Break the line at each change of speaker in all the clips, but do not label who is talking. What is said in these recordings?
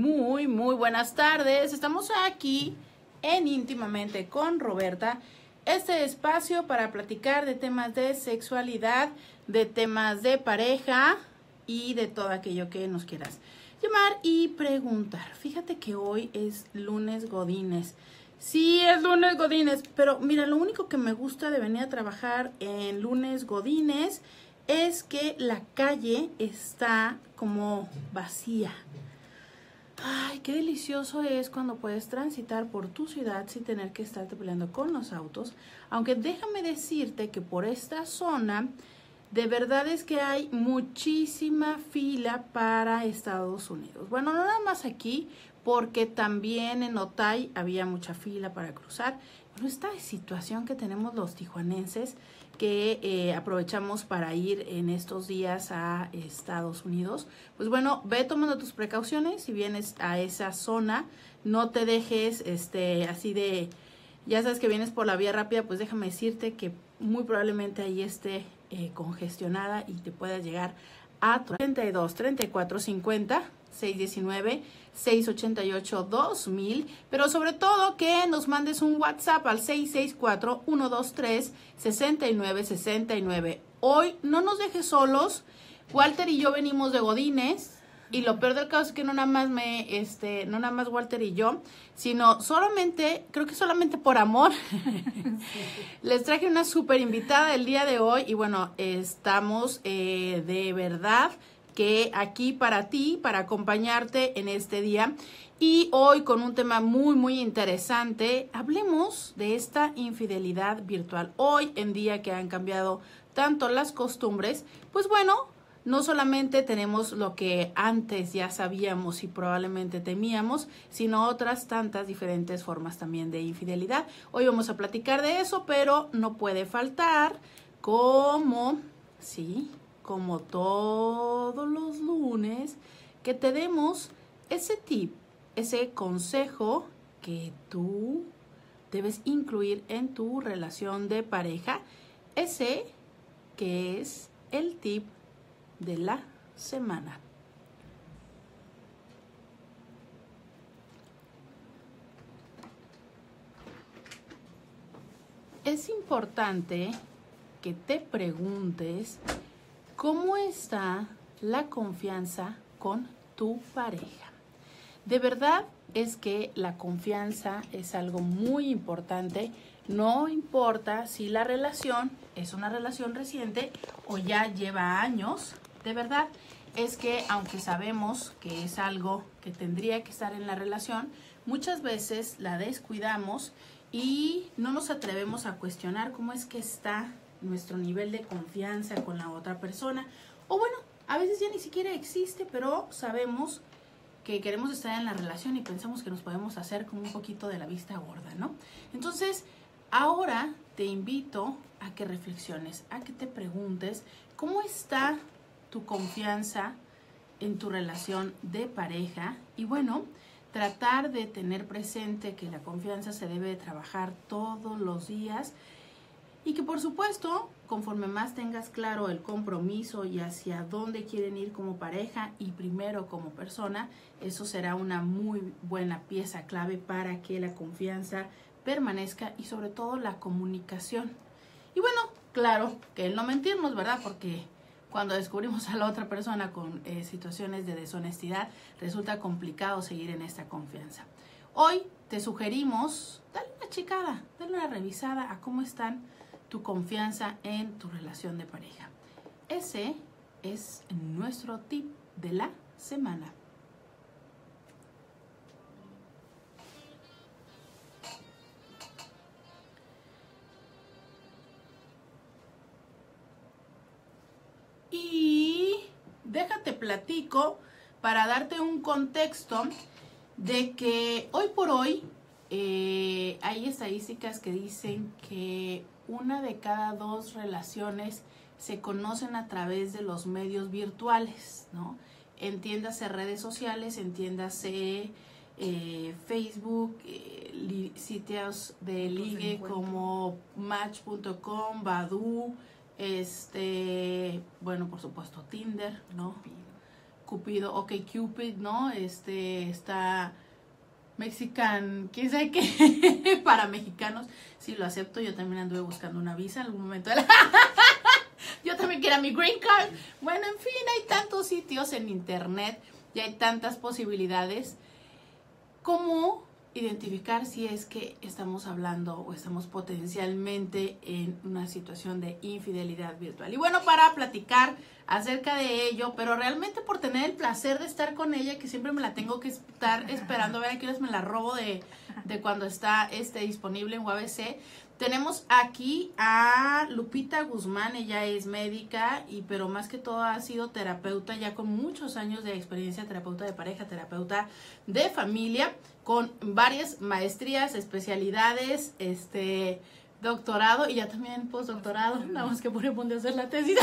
Muy buenas tardes. Estamos aquí en Íntimamente con Roberta. Este espacio para platicar de temas de sexualidad, de temas de pareja y de todo aquello que nos quieras llamar y preguntar. Fíjate que hoy es lunes Godínez. Sí, es lunes Godínez, pero mira, lo único que me gusta de venir a trabajar en lunes Godínez es que la calle está como vacía. Ay, qué delicioso es cuando puedes transitar por tu ciudad sin tener que estarte peleando con los autos. Aunque déjame decirte que por esta zona, de verdad es que hay muchísima fila para Estados Unidos. Bueno, no nada más aquí, porque también en Otay había mucha fila para cruzar. Pero esta situación que tenemos los tijuanenses, que aprovechamos para ir en estos días a Estados Unidos, pues bueno, ve tomando tus precauciones. Si vienes a esa zona, no te dejes así de, ya sabes que vienes por la vía rápida, pues déjame decirte que muy probablemente ahí esté congestionada y te puedas llegar a 32, 34, 50, 619, 688, 2000, pero sobre todo que nos mandes un WhatsApp al 664-123-6969. Hoy no nos dejes solos. Walter y yo venimos de Godínez. Y lo peor del caso es que no nada más no nada más Walter y yo, sino creo que solamente por amor, les traje una súper invitada el día de hoy. Y bueno, estamos de verdad que aquí para ti, para acompañarte en este día. Y hoy con un tema muy interesante, hablemos de esta infidelidad virtual. Hoy en día que han cambiado tanto las costumbres, pues bueno, no solamente tenemos lo que antes ya sabíamos y probablemente temíamos, sino otras tantas diferentes formas también de infidelidad. Hoy vamos a platicar de eso, pero no puede faltar, como todos los lunes, que te demos ese tip, ese consejo que tú debes incluir en tu relación de pareja, ese que es el tip de la semana. Es importante que te preguntes cómo está la confianza con tu pareja. De verdad es que la confianza es algo muy importante. No importa si la relación es una relación reciente o ya lleva años. De verdad es que aunque sabemos que es algo que tendría que estar en la relación, muchas veces la descuidamos y no nos atrevemos a cuestionar cómo es que está nuestro nivel de confianza con la otra persona. O bueno, a veces ya ni siquiera existe, pero sabemos que queremos estar en la relación y pensamos que nos podemos hacer como un poquito de la vista gorda, ¿no? Entonces, ahora te invito a que reflexiones, a que te preguntes cómo está tu confianza en tu relación de pareja. Y bueno, tratar de tener presente que la confianza se debe trabajar todos los días y que por supuesto, conforme más tengas claro el compromiso y hacia dónde quieren ir como pareja y primero como persona, eso será una muy buena pieza clave para que la confianza permanezca y sobre todo la comunicación. Y bueno, claro, que el no mentirnos, ¿verdad? Porque cuando descubrimos a la otra persona con situaciones de deshonestidad, resulta complicado seguir en esta confianza. Hoy te sugerimos, dale una checada, dale una revisada a cómo están tu confianza en tu relación de pareja. Ese es nuestro tip de la semana. Y déjate platico para darte un contexto de que hoy por hoy hay estadísticas que dicen que 1 de cada 2 relaciones se conocen a través de los medios virtuales, ¿no? Entiéndase redes sociales, entiéndase Facebook, sitios de ligue como Match.com, Badoo, bueno, por supuesto Tinder, ¿no? Cupido, OkCupid, ¿no? Está Mexican, quién sabe qué, para mexicanos. Sí, lo acepto, yo también anduve buscando una visa en algún momento. Yo también quería mi green card. Bueno, en fin, hay tantos sitios en internet y hay tantas posibilidades. ¿Cómo identificar si es que estamos hablando o estamos potencialmente en una situación de infidelidad virtual? Y bueno, para platicar acerca de ello, pero realmente por tener el placer de estar con ella, que siempre me la tengo que estar esperando a ver a qué horas me la robo de cuando está disponible en UABC. Tenemos aquí a Lupita Guzmán, ella es médica, pero más que todo ha sido terapeuta ya con muchos años de experiencia, terapeuta de pareja, terapeuta de familia, con varias maestrías, especialidades, doctorado y ya también postdoctorado, nada más que por el punto de hacer la tesis.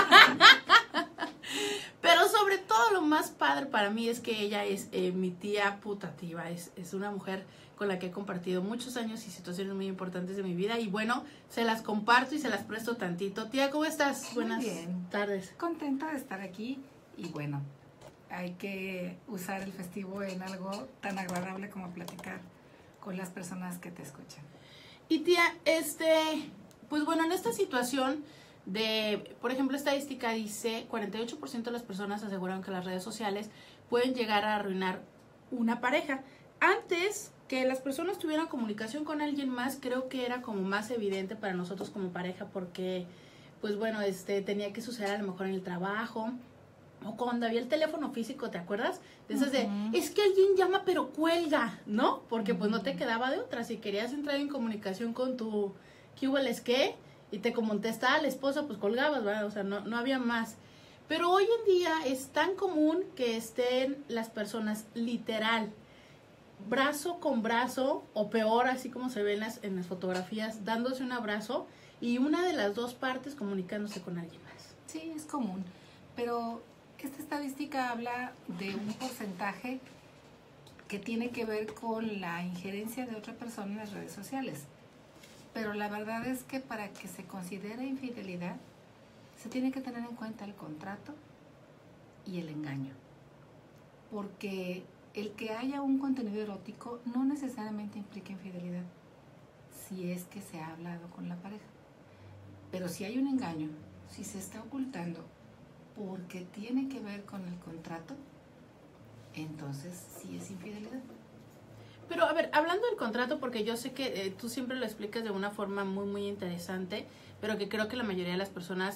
Pero sobre todo lo más padre para mí es que ella es mi tía putativa, es una mujer con la que he compartido muchos años y situaciones muy importantes de mi vida y bueno, se las comparto y se las presto tantito. Tía, ¿cómo estás? Buenas tardes.
Contenta de estar aquí y bueno, hay que usar el festivo en algo tan agradable como platicar con las personas que te escuchan.
Y tía, pues bueno, en esta situación de, por ejemplo, estadística dice 48% de las personas aseguran que las redes sociales pueden llegar a arruinar una pareja. Antes que las personas tuvieran comunicación con alguien más, creo que era como más evidente para nosotros como pareja porque, pues bueno, tenía que suceder a lo mejor en el trabajo o cuando había el teléfono físico, ¿te acuerdas? De esas de, es que alguien llama pero cuelga, ¿no? Porque pues no te quedaba de otra. Si querías entrar en comunicación con tu ¿qué hubo les qué? Y te contestaba el esposo, pues colgabas, ¿verdad? O sea, no había más. Pero hoy en día es tan común que estén las personas literal, brazo con brazo, o peor, así como se ve en las fotografías, dándose un abrazo y una de las dos partes comunicándose con alguien más.
Sí, es común, pero esta estadística habla de un porcentaje que tiene que ver con la injerencia de otra persona en las redes sociales. Pero la verdad es que para que se considere infidelidad, se tiene que tener en cuenta el contrato y el engaño. Porque el que haya un contenido erótico no necesariamente implica infidelidad, si es que se ha hablado con la pareja. Pero si hay un engaño, si se está ocultando porque tiene que ver con el contrato, entonces sí es infidelidad.
Pero a ver, hablando del contrato, porque yo sé que tú siempre lo explicas de una forma muy, muy interesante, pero que creo que la mayoría de las personas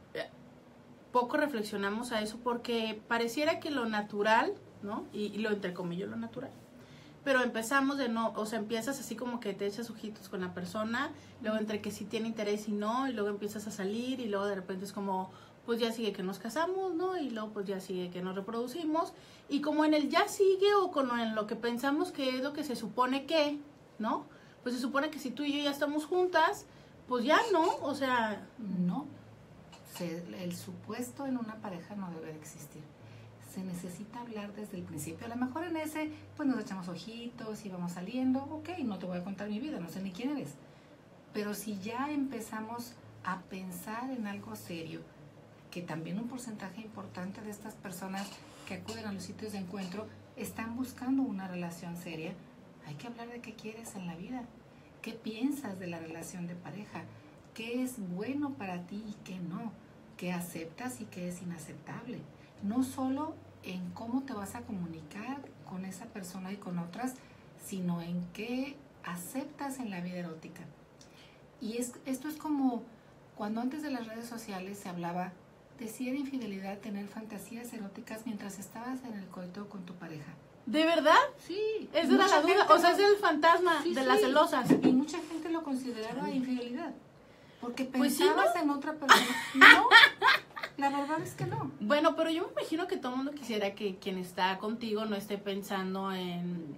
poco reflexionamos a eso porque pareciera que lo natural, ¿no? Y lo entrecomillo lo natural. Pero empezamos empiezas así como que te echas ojitos con la persona, luego entre que sí tiene interés y no, y luego empiezas a salir y luego de repente es como, pues ya sigue que nos casamos, ¿no? Y luego pues ya sigue que nos reproducimos. Y como en el ya sigue o en lo que pensamos que es lo que se supone que, ¿no? Pues se supone que si tú y yo ya estamos juntas, pues ya no, o sea...
No, el supuesto en una pareja no debe de existir. Se necesita hablar desde el principio. A lo mejor en ese, pues nos echamos ojitos y vamos saliendo, ok, no te voy a contar mi vida, no sé ni quién eres. Pero si ya empezamos a pensar en algo serio, que también un porcentaje importante de estas personas que acuden a los sitios de encuentro están buscando una relación seria, hay que hablar de qué quieres en la vida, qué piensas de la relación de pareja, qué es bueno para ti y qué no, qué aceptas y qué es inaceptable. No solo en cómo te vas a comunicar con esa persona y con otras, sino en qué aceptas en la vida erótica. Y esto es como cuando antes de las redes sociales se hablaba de si era infidelidad tener fantasías eróticas mientras estabas en el coito con tu pareja.
¿De verdad?
Sí.
Esa era la duda, o sea, es el fantasma de las celosas.
Y mucha gente lo consideraba infidelidad, porque
Pues
pensabas
sí, ¿no?
en otra persona. No, la verdad es que no.
Bueno, pero yo me imagino que todo el mundo quisiera que quien está contigo no esté pensando en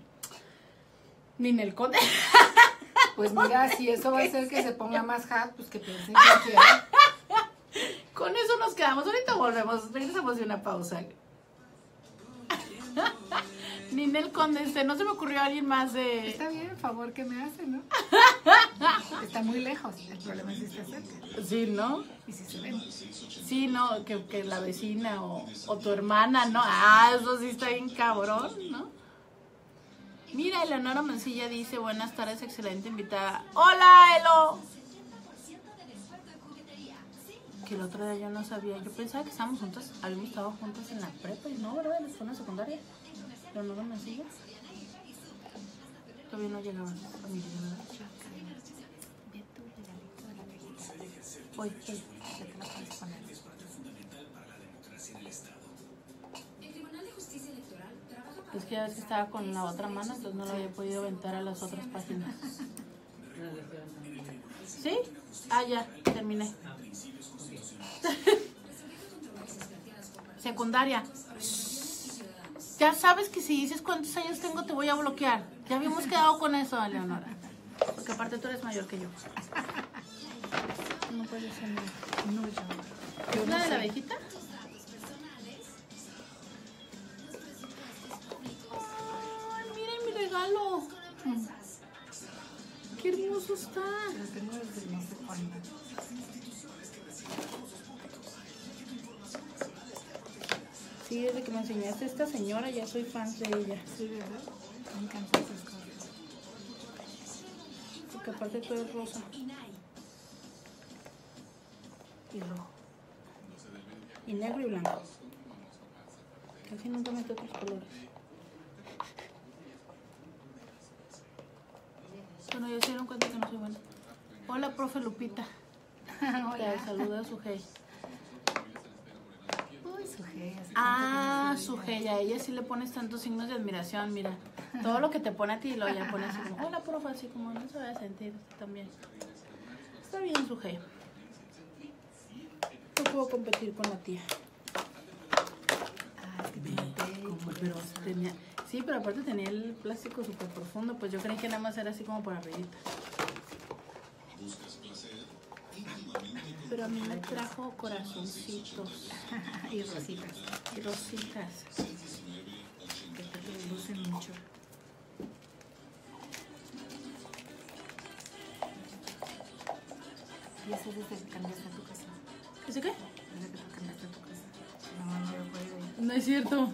Ninel Conde.
Pues mira, si eso va a hacer que se ponga más hot, pues que piensen que quiera.
Con eso nos quedamos. Ahorita volvemos. Regresamos de una pausa. Ninel Conde, no se me ocurrió alguien más de...
Está bien, el favor que me hace, ¿no? Está muy lejos, el problema es si está cerca.
Sí, ¿no?
Y si se ven.
Sí, no, que la vecina o tu hermana, ¿no? Ah, eso sí está bien cabrón, ¿no? Mira, Eleonora Mancilla dice, buenas tardes, excelente invitada. ¡Hola, Elo! Que el otro día yo no sabía, yo pensaba que estábamos juntas, habíamos estado juntas en la prepa y no, ¿verdad? En la escuela secundaria. Eleonora Mancilla. Todavía no llegaba a mi llegada.
Ve tu regalito de la viejita.
Hoy,
Ya te la puedes poner.
es que ya ves que estaba con la otra mano, entonces no lo había podido aventar a las otras páginas. ¿Sí? Ah, ya, terminé. Secundaria. Ya sabes que si dices cuántos años tengo te voy a bloquear. Ya habíamos quedado con eso, Eleonora. Porque aparte tú eres mayor que yo. No puede ser nada.
No, yo.
¿Es la de la abejita? Ay, miren mi regalo. Qué hermoso está.
Lo tengo desde no sé cuándo.
Sí, desde que me enseñaste a esta señora ya soy fan de ella.
Sí, ¿verdad? Me encantan esas cosas.
Porque aparte todo es rosa. Y rojo. Y negro y blanco. Casi nunca meto otros colores. Bueno, ya se dieron cuenta que no soy buena. Hola, profe Lupita. Te saluda Sujei.
Uy, Sujei.
Ah, Sujei, a ella sí le pones tantos signos de admiración, mira. Todo lo que te pone a ti lo ya pones así como, hola, profe, así como no se va a sentir también. Está bien, Sujei. No puedo competir con la tía.
Ah, es que tiene
Tenía, sí, pero aparte tenía el plástico súper profundo, pues yo creí que nada más era así como por arribita. Pero a mí me trajo corazoncitos
y rositas.
y rositas.
Que te lucen mucho. Y eso desde que cambiaste a tu casa.
¿Ese qué?
Desde que tú cambiaste a tu casa. No, no lo puedo ir.
No es cierto.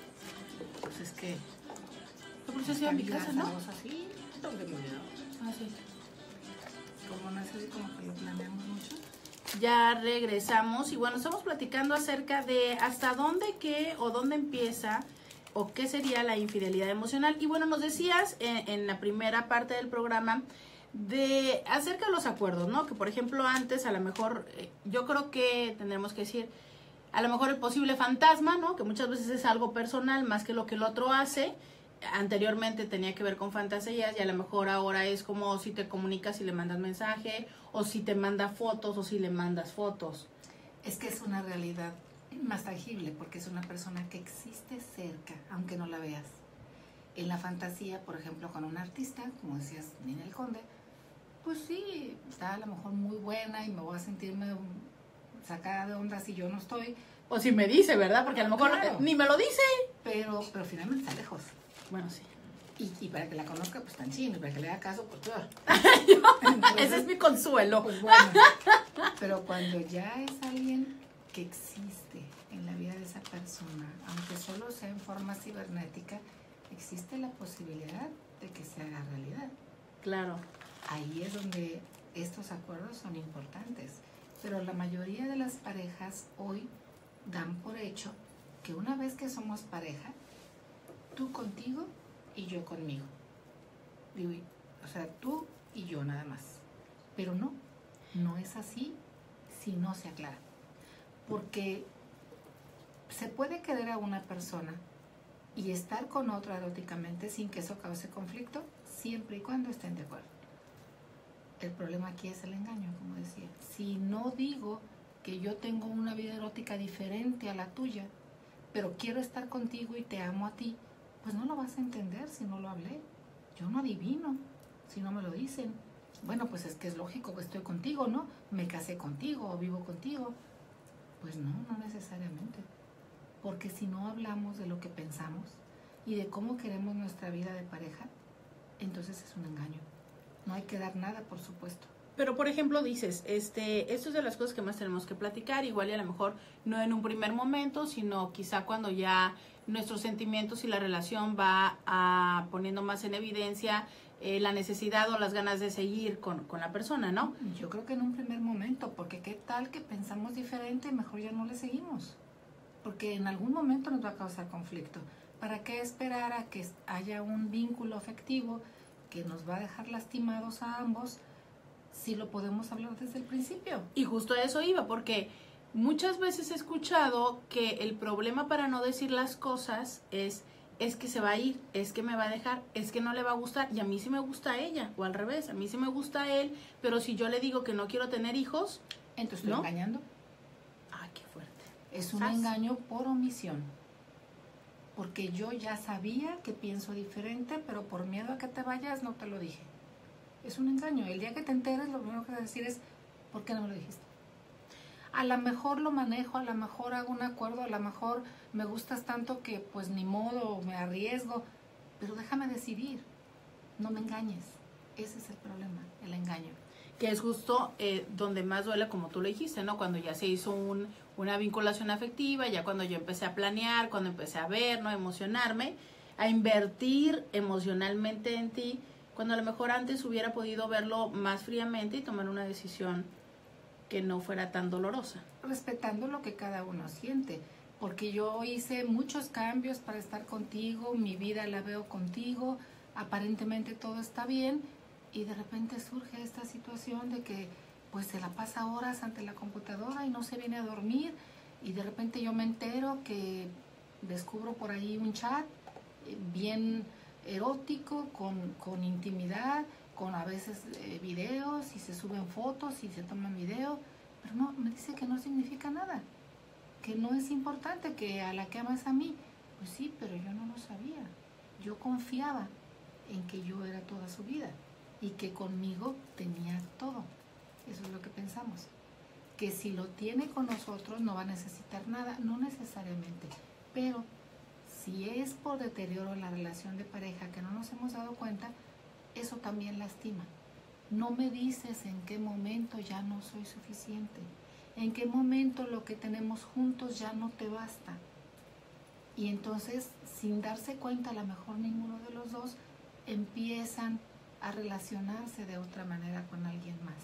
Pues es que.
Por eso hacía mi casa, ¿no?
Así, donde me veo.
Ah, sí.
Como no es así como que lo planeamos mucho.
Ya regresamos y bueno, estamos platicando acerca de hasta dónde, qué o dónde empieza o qué sería la infidelidad emocional. Y bueno, nos decías en la primera parte del programa de acerca de los acuerdos, ¿no? Que por ejemplo antes a lo mejor, yo creo que tendremos que decir, a lo mejor el posible fantasma, ¿no? Que muchas veces es algo personal más que lo que el otro hace. Anteriormente tenía que ver con fantasías y a lo mejor ahora es como si te comunicas y le mandas mensaje o si te manda fotos o si le mandas fotos.
Es que es una realidad más tangible porque es una persona que existe cerca, aunque no la veas. En la fantasía, por ejemplo, con un artista, como decías, Ninel Conde, pues sí, está a lo mejor muy buena y me voy a sentirme sacada de onda si yo no estoy.
O si me dice, ¿verdad? Porque a lo mejor
Claro.
ni me lo dice.
Pero finalmente está lejos.
Bueno, sí.
Y para que la conozca, pues tan chino. Y para que le haga caso, pues peor.
Ese es mi consuelo.
Pues bueno. Pero cuando ya es alguien que existe en la vida de esa persona, aunque solo sea en forma cibernética, existe la posibilidad de que se haga realidad.
Claro.
Ahí es donde estos acuerdos son importantes. Pero la mayoría de las parejas hoy dan por hecho que una vez que somos pareja, tú contigo y yo conmigo. Digo, o sea, tú y yo nada más. Pero no es así si no se aclara. Porque se puede querer a una persona y estar con otra eróticamente sin que eso cause conflicto, siempre y cuando estén de acuerdo. El problema aquí es el engaño, como decía. Si no digo que yo tengo una vida erótica diferente a la tuya, pero quiero estar contigo y te amo a ti, pues no lo vas a entender si no lo hablé. Yo no adivino si no me lo dicen. Bueno, pues es que es lógico que estoy contigo, ¿no? Me casé contigo o vivo contigo. Pues no necesariamente. Porque si no hablamos de lo que pensamos y de cómo queremos nuestra vida de pareja, entonces es un engaño. No hay que dar nada, por supuesto.
Pero, por ejemplo, dices, esto es de las cosas que más tenemos que platicar, igual y a lo mejor no en un primer momento, sino quizá cuando ya nuestros sentimientos y la relación va poniendo más en evidencia la necesidad o las ganas de seguir con la persona, ¿no?
Yo creo que en un primer momento, porque qué tal que pensamos diferente y mejor ya no le seguimos. Porque en algún momento nos va a causar conflicto. ¿Para qué esperar a que haya un vínculo afectivo que nos va a dejar lastimados a ambos si lo podemos hablar desde el principio?
Y justo a eso iba, porque muchas veces he escuchado que el problema para no decir las cosas es que se va a ir, es que me va a dejar, es que no le va a gustar, y a mí sí me gusta a ella, o al revés, a mí sí me gusta a él, pero si yo le digo que no quiero tener hijos,
entonces estoy engañando.
Ay, qué fuerte.
Es un engaño por omisión. Porque yo ya sabía que pienso diferente, pero por miedo a que te vayas no te lo dije. Es un engaño. El día que te enteres, lo primero que vas a decir es, ¿por qué no me lo dijiste? A lo mejor lo manejo, a lo mejor hago un acuerdo, a lo mejor me gustas tanto que pues ni modo, me arriesgo, pero déjame decidir, no me engañes. Ese es el problema, el engaño.
Que es justo donde más duele, como tú lo dijiste, ¿no? Cuando ya se hizo una vinculación afectiva, ya cuando yo empecé a planear, cuando empecé a ver, ¿no? A emocionarme, a invertir emocionalmente en ti, cuando a lo mejor antes hubiera podido verlo más fríamente y tomar una decisión que no fuera tan dolorosa.
Respetando lo que cada uno siente, porque yo hice muchos cambios para estar contigo, mi vida la veo contigo, aparentemente todo está bien, y de repente surge esta situación de que pues se la pasa horas ante la computadora y no se viene a dormir, y de repente yo me entero que descubro por ahí un chat bien erótico, con intimidad, con a veces videos, y se suben fotos y se toman videos, pero no, me dice que no significa nada, que no es importante, que a la que amas a mí. Pues sí, pero yo no lo sabía. Yo confiaba en que yo era toda su vida y que conmigo tenía todo. Eso es lo que pensamos. Que si lo tiene con nosotros no va a necesitar nada, no necesariamente, pero si es por deterioro en la relación de pareja que no nos hemos dado cuenta, eso también lastima. No me dices en qué momento ya no soy suficiente, en qué momento lo que tenemos juntos ya no te basta. Y entonces, sin darse cuenta, a lo mejor ninguno de los dos empiezan a relacionarse de otra manera con alguien más,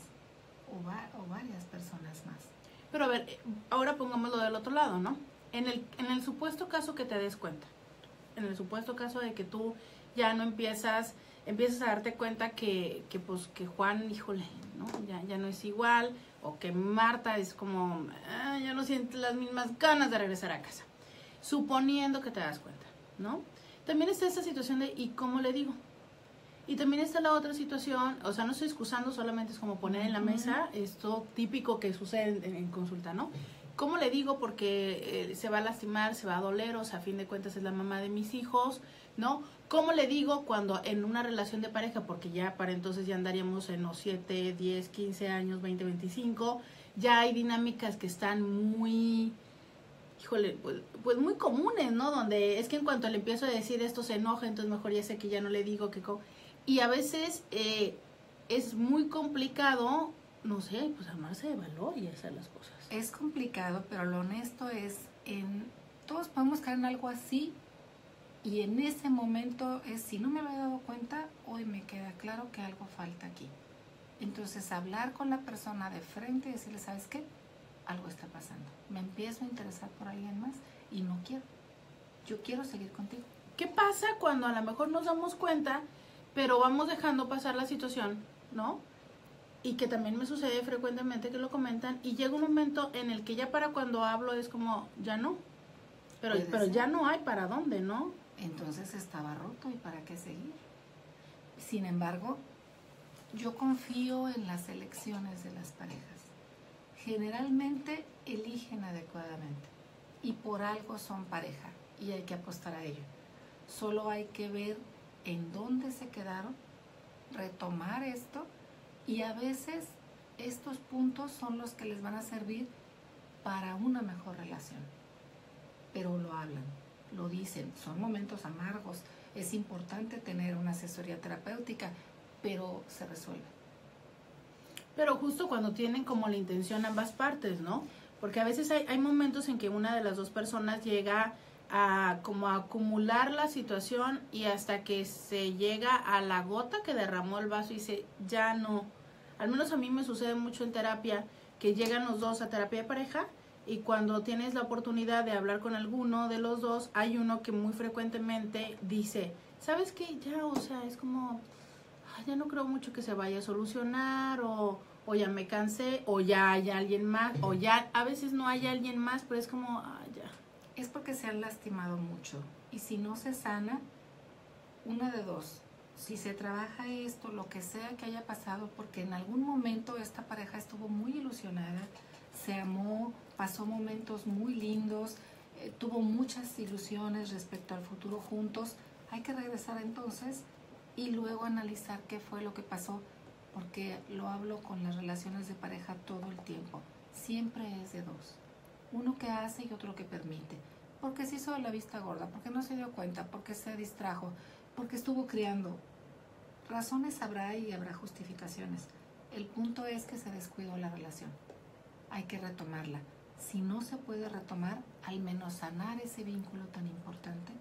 o varias personas más.
Pero a ver, ahora pongámoslo del otro lado, ¿no? En el supuesto caso que te des cuenta, en el supuesto caso de que tú ya no empiezas a darte cuenta que Juan, híjole, ¿no? Ya no es igual, o que Marta es como, ya no siente las mismas ganas de regresar a casa. Suponiendo que te das cuenta, ¿no? También está esta situación de, ¿y cómo le digo? Y también está la otra situación, o sea, no estoy excusando, solamente es como poner en la mesa esto típico que sucede en consulta, ¿no? ¿Cómo le digo? Porque se va a lastimar, se va a doler, o sea, a fin de cuentas es la mamá de mis hijos, ¿no? ¿Cómo le digo cuando en una relación de pareja, porque ya para entonces ya andaríamos en los 7, 10, 15 años, 20, 25, ya hay dinámicas que están muy, híjole, pues muy comunes, ¿no? Donde es que en cuanto le empiezo a decir esto se enoja, entonces mejor ya sé que ya no le digo que... Y a veces es muy complicado, no sé, pues armarse de valor y hacer las cosas.
Es complicado, pero lo honesto es, todos podemos caer en algo así, y en ese momento es, si no me había dado cuenta, hoy me queda claro que algo falta aquí. Entonces hablar con la persona de frente y decirle, ¿sabes qué? Algo está pasando. Me empiezo a interesar por alguien más y no quiero. Yo quiero seguir contigo.
¿Qué pasa cuando a lo mejor nos damos cuenta, pero vamos dejando pasar la situación, ¿no? Y que también me sucede frecuentemente que lo comentan, y llega un momento en el que ya para cuando hablo es como, ya no, pero ya no hay para dónde, ¿no?
Entonces estaba roto, ¿y para qué seguir? Sin embargo, yo confío en las elecciones de las parejas. Generalmente eligen adecuadamente y por algo son pareja y hay que apostar a ello. Solo hay que ver en dónde se quedaron, retomar esto, y a veces estos puntos son los que les van a servir para una mejor relación. Pero lo hablan, lo dicen, son momentos amargos, es importante tener una asesoría terapéutica, pero se resuelve.
Pero justo cuando tienen como la intención ambas partes, ¿no? Porque a veces hay momentos en que una de las dos personas llega a como a acumular la situación y hasta que se llega a la gota que derramó el vaso y dice, ya no. Al menos a mí me sucede mucho en terapia que llegan los dos a terapia de pareja y cuando tienes la oportunidad de hablar con alguno de los dos, hay uno que muy frecuentemente dice, ¿sabes qué? Ya, o sea, es como, ya no creo mucho que se vaya a solucionar o ya me cansé o ya hay alguien más o ya a veces no hay alguien más, pero es como, ya.
Es porque se han lastimado mucho y si no se sana, una de dos, si se trabaja esto, lo que sea que haya pasado, porque en algún momento esta pareja estuvo muy ilusionada, se amó, pasó momentos muy lindos, tuvo muchas ilusiones respecto al futuro juntos, hay que regresar entonces y luego analizar qué fue lo que pasó, porque lo hablo con las relaciones de pareja todo el tiempo, siempre es de dos, uno que hace y otro que permite, porque se hizo de la vista gorda, porque no se dio cuenta, porque se distrajo, porque estuvo criando. Razones habrá y habrá justificaciones. El punto es que se descuidó la relación. Hay que retomarla. Si no se puede retomar, al menos sanar ese vínculo tan importante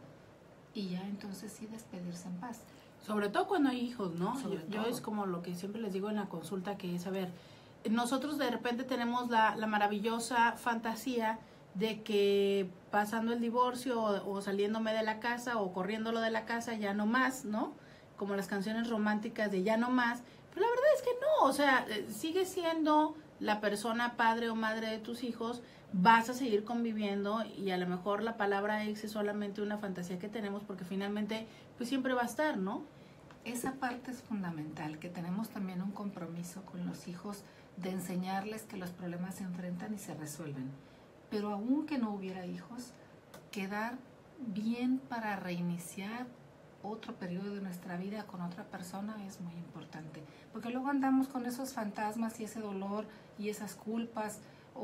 y ya entonces sí despedirse en paz.
Sobre todo cuando hay hijos, ¿no? Yo
todo.
es como lo que siempre les digo en la consulta, que es, a ver, nosotros de repente tenemos la maravillosa fantasía de que pasando el divorcio o saliéndome de la casa o corriéndolo de la casa ya no más, ¿no? Como las canciones románticas de ya no más, pero la verdad es que no, o sea, sigue siendo la persona padre o madre de tus hijos, vas a seguir conviviendo y a lo mejor la palabra ex es solamente una fantasía que tenemos porque finalmente pues siempre va a estar, ¿no?
Esa parte es fundamental, que tenemos también un compromiso con los hijos de enseñarles que los problemas se enfrentan y se resuelven. Pero aunque no hubiera hijos, quedar bien para reiniciar otro periodo de nuestra vida con otra persona es muy importante, porque luego andamos con esos fantasmas y ese dolor y esas culpas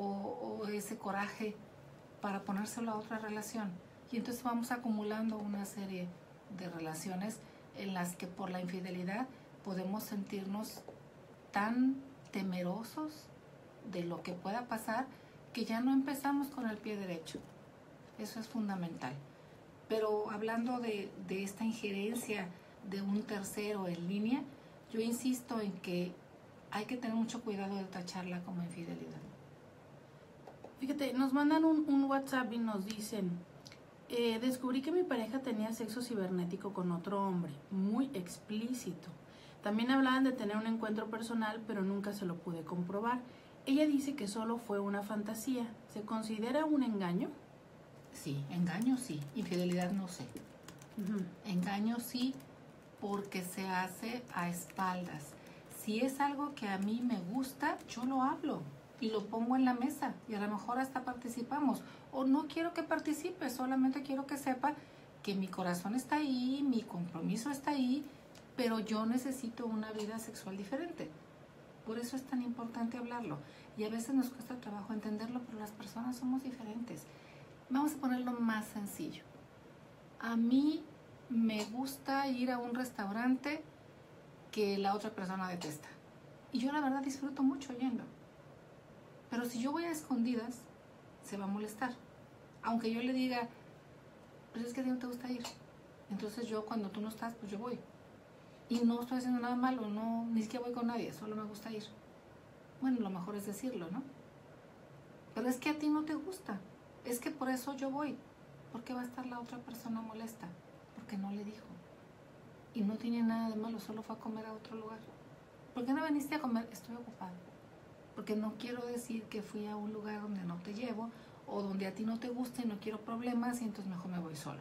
o ese coraje para ponérselo a otra relación y entonces vamos acumulando una serie de relaciones en las que por la infidelidad podemos sentirnos tan temerosos de lo que pueda pasar que ya no empezamos con el pie derecho. Eso es fundamental. Pero hablando de esta injerencia de un tercero en línea, yo insisto en que hay que tener mucho cuidado de tacharla como infidelidad.
Fíjate, nos mandan un WhatsApp y nos dicen, descubrí que mi pareja tenía sexo cibernético con otro hombre, muy explícito. También hablaban de tener un encuentro personal, pero nunca se lo pude comprobar. Ella dice que solo fue una fantasía. ¿Se considera un engaño?
Sí, engaño sí, infidelidad no sé. Engaño sí, porque se hace a espaldas. Si es algo que a mí me gusta, yo lo hablo y lo pongo en la mesa y a lo mejor hasta participamos. O no quiero que participe, solamente quiero que sepa que mi corazón está ahí, mi compromiso está ahí, pero yo necesito una vida sexual diferente. Por eso es tan importante hablarlo. Y a veces nos cuesta trabajo entenderlo, pero las personas somos diferentes. Vamos a ponerlo más sencillo. A mí me gusta ir a un restaurante que la otra persona detesta. Y yo la verdad disfruto mucho yendo. Pero si yo voy a escondidas, se va a molestar. Aunque yo le diga, pues es que a ti no te gusta ir. Entonces yo cuando tú no estás, pues yo voy. Y no estoy haciendo nada malo, no, ni siquiera voy con nadie, solo me gusta ir. Bueno, lo mejor es decirlo, ¿no? Pero es que a ti no te gusta. Es que por eso yo voy. ¿Por qué va a estar la otra persona molesta? Porque no le dijo. Y no tiene nada de malo, solo fue a comer a otro lugar. ¿Por qué no viniste a comer? Estoy ocupado. Porque no quiero decir que fui a un lugar donde no te llevo o donde a ti no te gusta y no quiero problemas y entonces mejor me voy solo.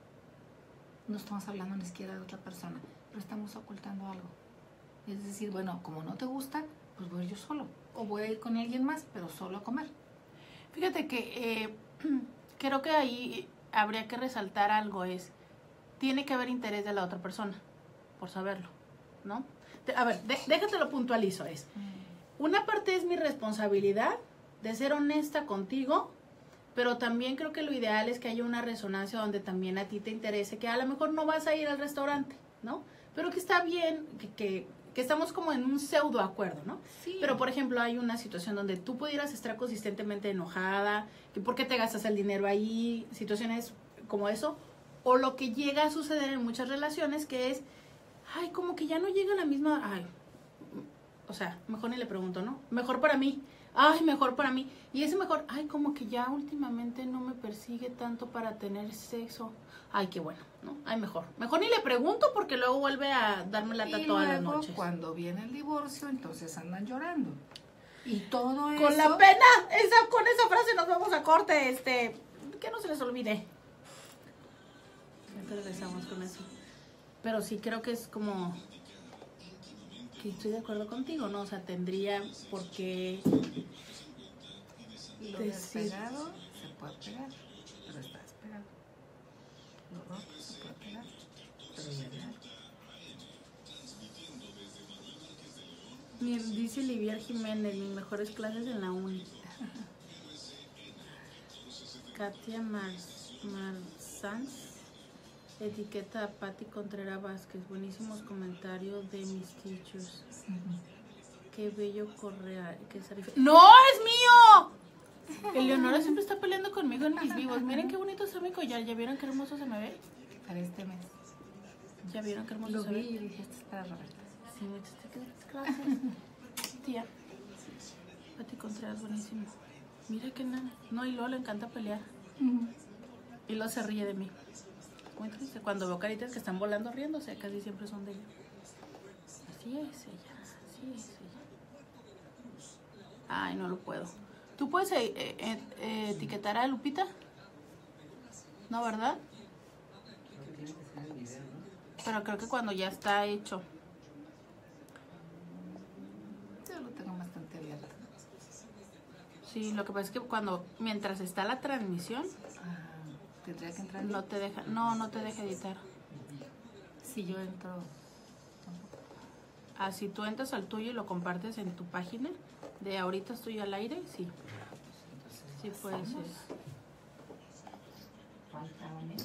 No estamos hablando ni siquiera de otra persona, pero estamos ocultando algo. Es decir, bueno, como no te gusta, pues voy yo solo. O voy a ir con alguien más, pero solo a comer.
Fíjate que creo que ahí habría que resaltar algo, tiene que haber interés de la otra persona, por saberlo, ¿no? A ver, déjatelo puntualizo, una parte es mi responsabilidad de ser honesta contigo, pero también creo que lo ideal es que haya una resonancia donde también a ti te interese, que a lo mejor no vas a ir al restaurante, ¿no? Pero que está bien, que que estamos como en un pseudo acuerdo, ¿no?
Sí.
Pero, por ejemplo, hay una situación donde tú pudieras estar consistentemente enojada, que por qué te gastas el dinero ahí, situaciones como eso, o lo que llega a suceder en muchas relaciones, que es, ay, como que ya no llega la misma, ay, o sea, mejor ni le pregunto, ¿no? Mejor para mí, ay, mejor para mí. Y ese mejor, ay, como que ya últimamente no me persigue tanto para tener sexo. Ay, qué bueno, ¿no? Ay, mejor. Mejor ni le pregunto porque luego vuelve a darme lata todas las noches.
Cuando viene el divorcio, entonces andan llorando. Y todo eso...
Con la pena, con esa frase nos vamos a corte, que no se les olvide. Siempre regresamos con eso. Pero sí creo que es como... que estoy de acuerdo contigo, ¿no? O sea, tendría por qué...
Lo despegado se puede pegar, pero está despegado. Lo roto se puede pegar, pero ya no.
Dice Livier Jiménez, mis mejores clases en la uni. Katia Marzans, etiqueta a Patti Contreras Vázquez, buenísimos comentarios de mis teachers. Qué bello Correa, qué sarife. ¡No, es mío! Eleonora siempre está peleando conmigo en mis vivos. Miren qué bonito está mi collar. ¿Ya vieron qué hermoso se me ve?
Para este mes.
¿Ya vieron qué hermoso se ve?
Lo vi y dije, esto es para Roberta.
Sí, muchas gracias. Tía. Patti Contreras, buenísimo. Mira que nada. No, y luego le encanta pelear. Y luego se ríe de mí. Muy triste. Cuando veo caritas que están volando riéndose, casi siempre son de ella. Así es ella. Así es ella. Ay, no lo puedo. ¿Tú puedes etiquetar a Lupita? No, ¿verdad? Pero creo que cuando ya está hecho.
Yo lo tengo bastante abierto.
Sí, lo que pasa es que mientras está la transmisión,
tendría que entrar.
no te deja, no te deja editar.
Si yo entro.
Si tú entras al tuyo y lo compartes en tu página de ahorita estoy al aire, sí. Sí puede ser.
Falta menos.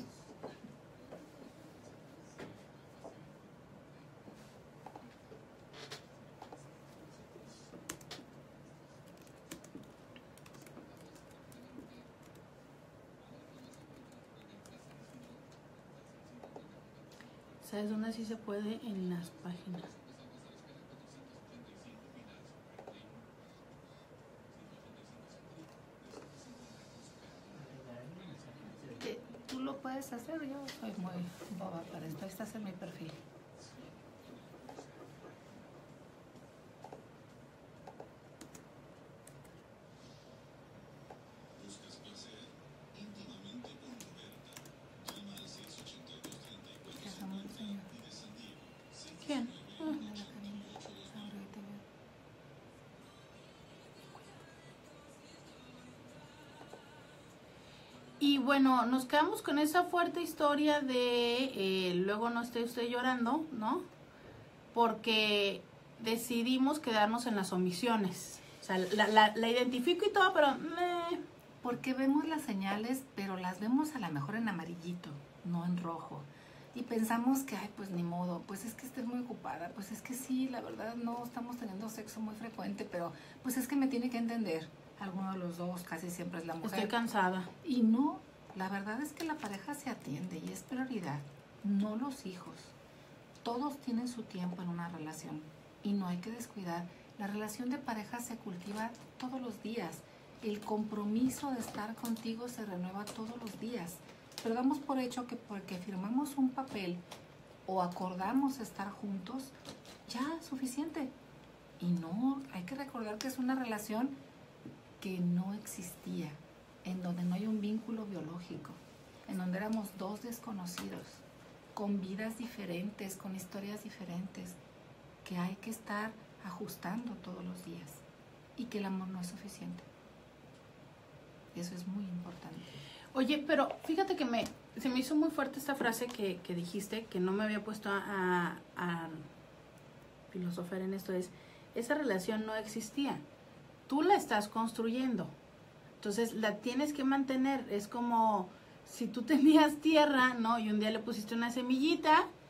¿Sabes dónde sí se puede? En las páginas.
Tú lo puedes hacer, yo soy muy boba para esto. Estás en mi perfil.
¿Quién? Y bueno, nos quedamos con esa fuerte historia de luego no esté usted llorando, ¿no? Porque decidimos quedarnos en las omisiones. O sea, la identifico y todo, pero...
Porque vemos las señales, pero las vemos a lo mejor en amarillito, no en rojo. Y pensamos que, ay, pues ni modo, pues es que estés muy ocupada, pues es que sí, la verdad no estamos teniendo sexo muy frecuente, pero pues es que me tiene que entender. Alguno de los dos, casi siempre es la mujer.
Estoy cansada.
Y no, la verdad es que la pareja se atiende y es prioridad, no los hijos. Todos tienen su tiempo en una relación y no hay que descuidar. La relación de pareja se cultiva todos los días. El compromiso de estar contigo se renueva todos los días. Pero damos por hecho que porque firmamos un papel o acordamos estar juntos, ya es suficiente. Y no, hay que recordar que es una relación que no existía, en donde no hay un vínculo biológico, en donde éramos dos desconocidos, con vidas diferentes, con historias diferentes, que hay que estar ajustando todos los días y que el amor no es suficiente. Eso es muy importante.
Oye, pero fíjate que se me hizo muy fuerte esta frase que dijiste, que no me había puesto a filosofar en esto, esa relación no existía. Tú la estás construyendo. Entonces la tienes que mantener. Es como si tú tenías tierra, ¿no? Y un día le pusiste una semillita,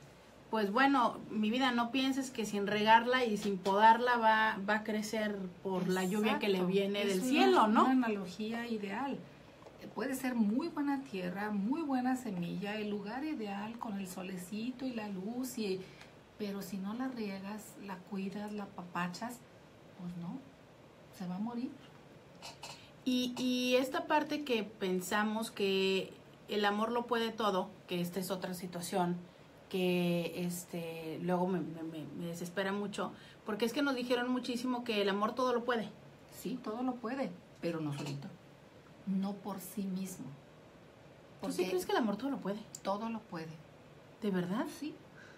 pues bueno, mi vida, no pienses que sin regarla y sin podarla va a crecer por la lluvia que le viene del cielo, ¿no?
Una analogía ideal. Puede ser muy buena tierra, muy buena semilla, el lugar ideal con el solecito y la luz, pero si no la riegas, la cuidas, la apapachas, pues no, se va a morir.
Y esta parte que pensamos que el amor lo puede todo, que esta es otra situación que luego me desespera mucho, porque es que nos dijeron muchísimo que el amor todo lo puede.
Sí, todo lo puede, pero no solito, no por sí mismo.
¿Tú sí crees que el amor todo lo puede?
Todo lo puede.
¿De verdad?
Sí.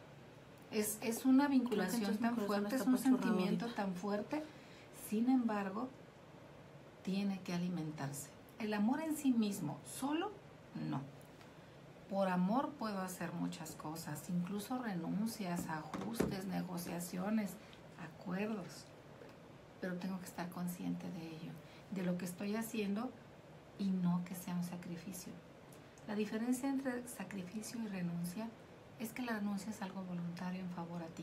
Es una vinculación tan fuerte, es un sentimiento tan fuerte, sin embargo, tiene que alimentarse. El amor en sí mismo, solo, no. Por amor puedo hacer muchas cosas, incluso renuncias, ajustes, negociaciones, acuerdos. Pero tengo que estar consciente de ello, de lo que estoy haciendo y no que sea un sacrificio. La diferencia entre sacrificio y renuncia es que la renuncia es algo voluntario en favor a ti.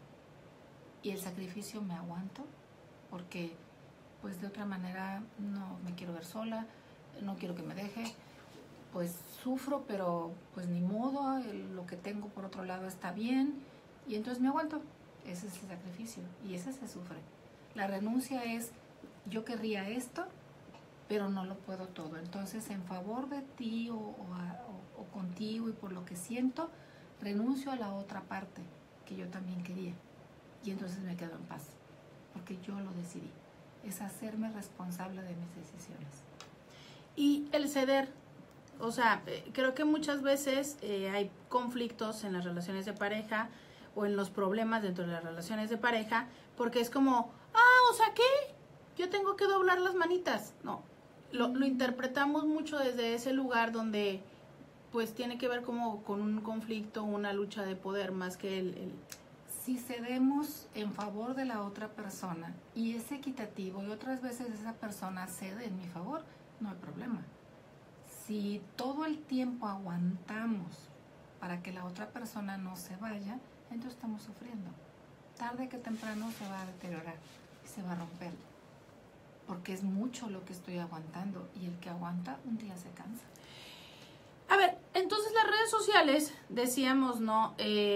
Y el sacrificio me aguanto porque pues de otra manera no me quiero ver sola, no quiero que me deje, pues sufro, pero pues ni modo, lo que tengo por otro lado está bien y entonces me aguanto. Ese es el sacrificio y ese se sufre. La renuncia es, yo querría esto, pero no lo puedo todo. Entonces, en favor de ti o contigo y por lo que siento, renuncio a la otra parte que yo también quería. Y entonces me quedo en paz, porque yo lo decidí. Es hacerme responsable de mis decisiones.
Y el ceder, o sea, creo que muchas veces hay conflictos en las relaciones de pareja o en los problemas dentro de las relaciones de pareja, porque es como, o sea, ¿qué? Yo tengo que doblar las manitas. No, lo interpretamos mucho desde ese lugar donde pues tiene que ver como con un conflicto, una lucha de poder más que el...
Si cedemos en favor de la otra persona y es equitativo y otras veces esa persona cede en mi favor, no hay problema. Si todo el tiempo aguantamos para que la otra persona no se vaya, entonces estamos sufriendo. Tarde que temprano se va a deteriorar y se va a romper. Porque es mucho lo que estoy aguantando y el que aguanta un día se cansa.
A ver, entonces las redes sociales, decíamos, ¿no?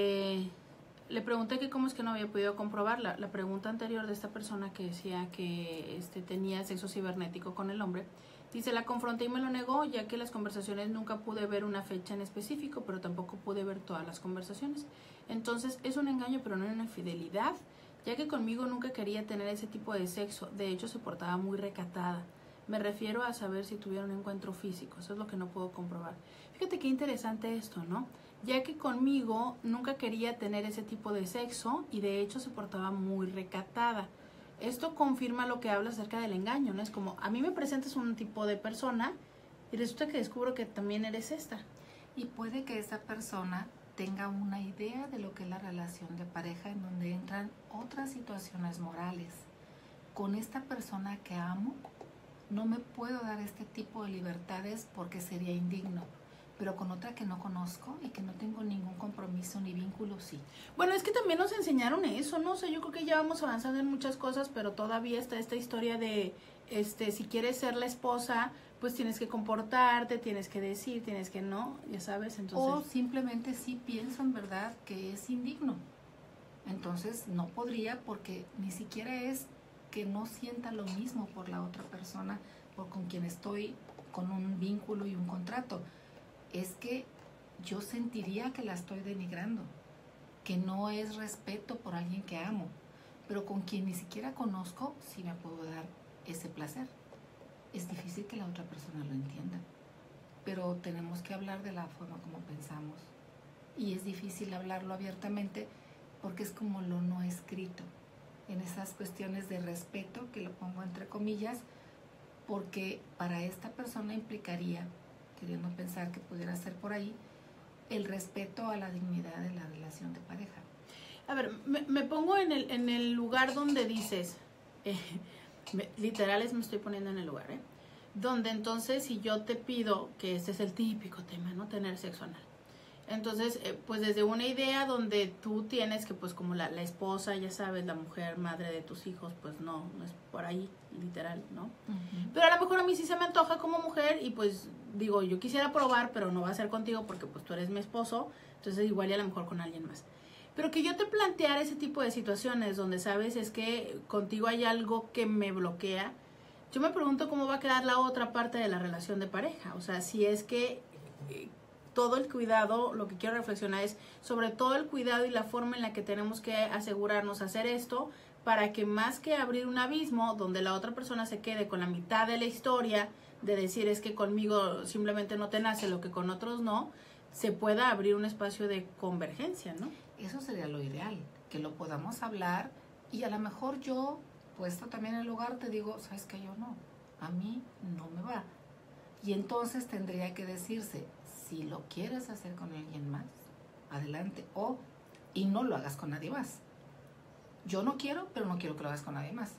Le pregunté que cómo es que no había podido comprobar la pregunta anterior de esta persona que decía que tenía sexo cibernético con el hombre. Dice, la confronté y me lo negó, ya que las conversaciones nunca pude ver una fecha en específico, pero tampoco pude ver todas las conversaciones. Entonces, es un engaño, pero no una infidelidad, ya que conmigo nunca quería tener ese tipo de sexo. De hecho, se portaba muy recatada. Me refiero a saber si tuviera un encuentro físico. Eso es lo que no puedo comprobar. Fíjate qué interesante esto, ¿no? Ya que conmigo nunca quería tener ese tipo de sexo y de hecho se portaba muy recatada. Esto confirma lo que habla acerca del engaño, ¿no? Es como, a mí me presentas un tipo de persona y resulta que descubro que también eres esta.
Y puede que esa persona tenga una idea de lo que es la relación de pareja en donde entran otras situaciones morales. Con esta persona que amo, no me puedo dar este tipo de libertades porque sería indigno. Pero con otra que no conozco y que no tengo ningún compromiso ni vínculo, sí.
Bueno, es que también nos enseñaron eso, ¿no? O sea, yo creo que ya vamos avanzando en muchas cosas, pero todavía está esta historia de, si quieres ser la esposa, pues tienes que comportarte, tienes que decir, tienes que no, ya sabes, entonces...
O simplemente sí pienso en verdad que es indigno. Entonces no podría porque ni siquiera es que no sienta lo mismo por la otra persona o con quien estoy con un vínculo y un contrato. Es que yo sentiría que la estoy denigrando, que no es respeto por alguien que amo, pero con quien ni siquiera conozco sí me puedo dar ese placer. Es difícil que la otra persona lo entienda, pero tenemos que hablar de la forma como pensamos y es difícil hablarlo abiertamente porque es como lo no escrito, en esas cuestiones de respeto, que lo pongo entre comillas, porque para esta persona implicaría, queriendo pensar que pudiera ser por ahí, el respeto a la dignidad de la relación de pareja.
A ver, me pongo en el lugar donde dices, literales me estoy poniendo en el lugar, donde entonces si yo te pido, que este es el típico tema, ¿no? Tener sexo anal, Entonces, pues desde una idea donde tú tienes que, pues como la esposa, ya sabes, la mujer, madre de tus hijos, pues no es por ahí, literal, ¿no? Pero a lo mejor a mí sí se me antoja como mujer y pues digo, yo quisiera probar, pero no va a ser contigo porque pues tú eres mi esposo, entonces igual y a lo mejor con alguien más. Pero que yo te planteara ese tipo de situaciones donde sabes es que contigo hay algo que me bloquea, yo me pregunto cómo va a quedar la otra parte de la relación de pareja. O sea, si es que todo el cuidado, lo que quiero reflexionar es sobre todo el cuidado y la forma en la que tenemos que asegurarnos hacer esto para que más que abrir un abismo donde la otra persona se quede con la mitad de la historia, de decir es que conmigo simplemente no te nace lo que con otros no, se pueda abrir un espacio de convergencia, ¿no?
Eso sería lo ideal, que lo podamos hablar y a lo mejor yo, puesto también en el lugar, te digo, sabes que yo no, a mí no me va. Y entonces tendría que decirse, si lo quieres hacer con alguien más, adelante, y no lo hagas con nadie más. Yo no quiero, pero no quiero que lo hagas con nadie más.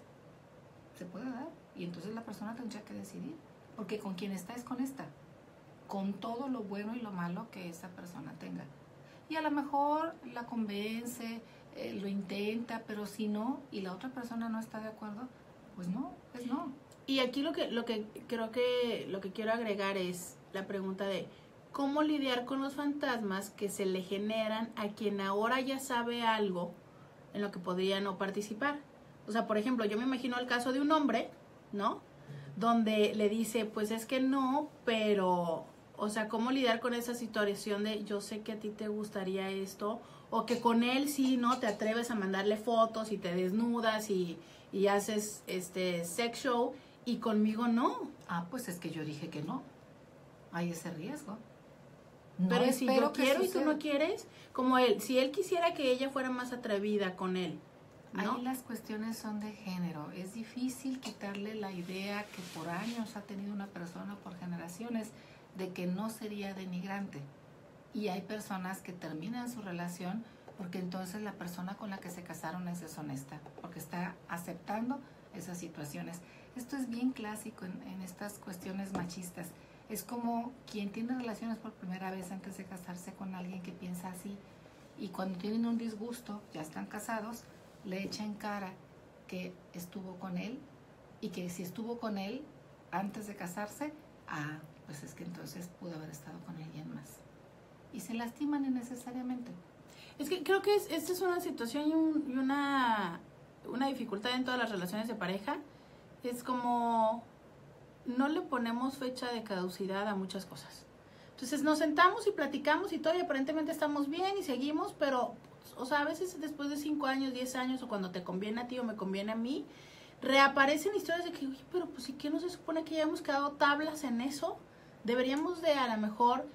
Se puede dar, y entonces la persona tendría que decidir, porque con quien está es con esta, con todo lo bueno y lo malo que esa persona tenga. Y a lo mejor la convence, lo intenta, pero si no, y la otra persona no está de acuerdo, pues no, pues no.
Y aquí lo que creo que lo que quiero agregar es la pregunta de cómo lidiar con los fantasmas que se le generan a quien ahora ya sabe algo en lo que podría no participar. O sea, por ejemplo, yo me imagino el caso de un hombre, ¿no? Donde le dice, pues es que no, pero, o sea, cómo lidiar con esa situación de yo sé que a ti te gustaría esto, o que con él sí, ¿no? Te atreves a mandarle fotos y te desnudas y haces sex show, y conmigo no.
Pues es que yo dije que no. Hay ese riesgo.
No, pero si yo quiero y tú no quieres, como él, si él quisiera que ella fuera más atrevida con él, ¿no?
Ahí las cuestiones son de género. Es difícil quitarle la idea que por años ha tenido una persona, por generaciones, de que no sería denigrante. Y hay personas que terminan su relación porque entonces la persona con la que se casaron es deshonesta, porque está aceptando esas situaciones. Esto es bien clásico en estas cuestiones machistas. Es como quien tiene relaciones por primera vez antes de casarse con alguien que piensa así, y cuando tienen un disgusto, ya están casados, le echa en cara que estuvo con él, y que si estuvo con él antes de casarse, pues es que entonces pudo haber estado con alguien más. Y se lastiman innecesariamente.
Es que creo que esta es una situación y una dificultad en todas las relaciones de pareja. Es como no le ponemos fecha de caducidad a muchas cosas. Entonces nos sentamos y platicamos y todo, y aparentemente estamos bien y seguimos, pero, o sea, a veces después de 5 años, 10 años, o cuando te conviene a ti o me conviene a mí, reaparecen historias de que, oye, pero pues, ¿y qué no se supone que ya hemos quedado tablas en eso? Deberíamos de, a lo mejor,